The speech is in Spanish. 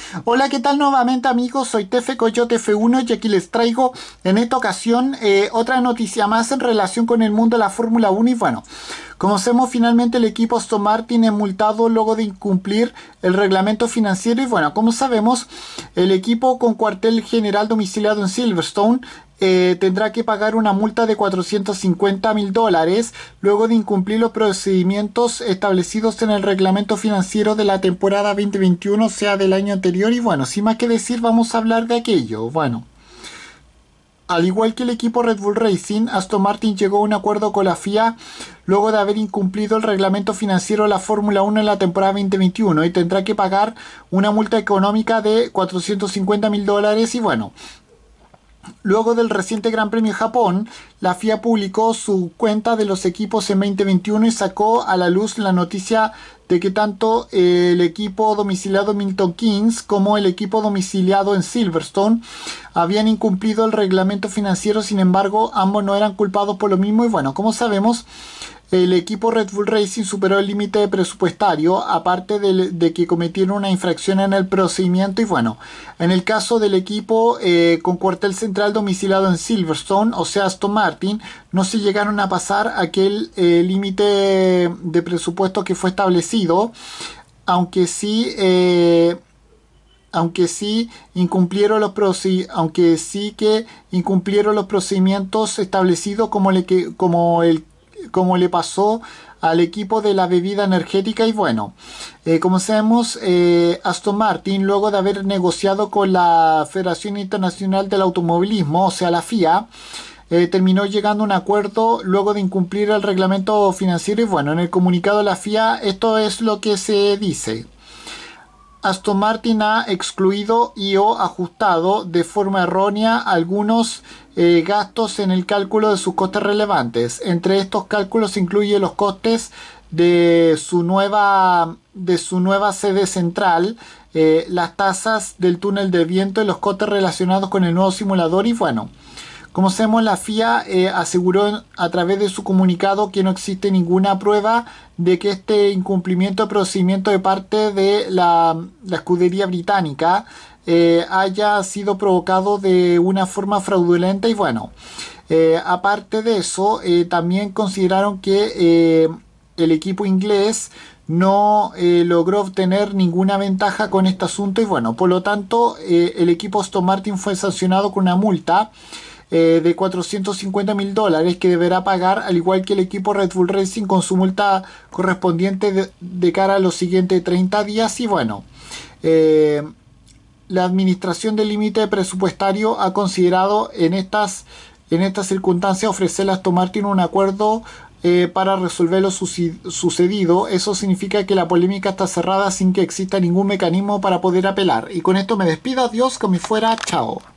Hola, ¿qué tal nuevamente amigos? Soy Tefe Coyote F1 y aquí les traigo en esta ocasión otra noticia más en relación con el mundo de la Fórmula 1 y bueno, conocemos finalmente el equipo Aston Martin es multado luego de incumplir el reglamento financiero y bueno, como sabemos, el equipo con cuartel general domiciliado en Silverstone tendrá que pagar una multa de $450.000 luego de incumplir los procedimientos establecidos en el reglamento financiero de la temporada 2021, o sea, del año anterior. Y bueno, sin más que decir, vamos a hablar de aquello. Bueno, al igual que el equipo Red Bull Racing, Aston Martin llegó a un acuerdo con la FIA luego de haber incumplido el reglamento financiero de la Fórmula 1 en la temporada 2021 y tendrá que pagar una multa económica de $450.000 y bueno, luego del reciente Gran Premio de Japón, la FIA publicó su cuenta de los equipos en 2021 y sacó a la luz la noticia de que tanto el equipo domiciliado en Milton Keynes como el equipo domiciliado en Silverstone habían incumplido el reglamento financiero. Sin embargo, ambos no eran culpados por lo mismo y bueno, como sabemos, el equipo Red Bull Racing superó el límite presupuestario, aparte de que cometieron una infracción en el procedimiento. Y bueno, en el caso del equipo con cuartel central domiciliado en Silverstone, o sea Aston Martin, no se llegaron a pasar aquel límite de presupuesto que fue establecido, aunque sí... aunque sí incumplieron los procedimientos establecidos como le pasó al equipo de la bebida energética. Y bueno, como sabemos, Aston Martin, luego de haber negociado con la Federación Internacional del Automovilismo, o sea la FIA, terminó llegando a un acuerdo luego de incumplir el reglamento financiero. Y bueno, en el comunicado de la FIA esto es lo que se dice: Aston Martin ha excluido y/o ajustado de forma errónea algunos gastos en el cálculo de sus costes relevantes. Entre estos cálculos se incluyen los costes de su nueva sede central, las tasas del túnel de viento y los costes relacionados con el nuevo simulador. Y bueno, como sabemos, la FIA aseguró a través de su comunicado que no existe ninguna prueba de que este incumplimiento de procedimiento de parte de la escudería británica haya sido provocado de una forma fraudulenta. Y bueno, aparte de eso, también consideraron que el equipo inglés no logró obtener ninguna ventaja con este asunto. Y bueno, por lo tanto, el equipo Aston Martin fue sancionado con una multa de $450.000 que deberá pagar, al igual que el equipo Red Bull Racing, con su multa correspondiente de cara a los siguientes 30 días. Y bueno, la administración del límite presupuestario ha considerado en estas circunstancias ofrecerle a Aston Martin un acuerdo para resolver lo sucedido. Eso significa que la polémica está cerrada sin que exista ningún mecanismo para poder apelar. Y con esto me despido. Adiós, como fuera. Chao.